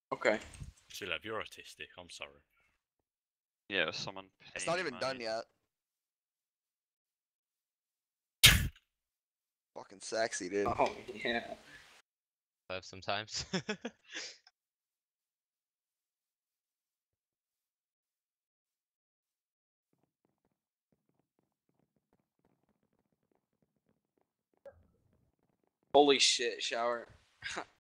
Okay. Silev, you're autistic. I'm sorry. Yeah, someone. It's not even done yet. Fucking sexy, dude. Oh yeah. Sometimes. Holy shit, shower.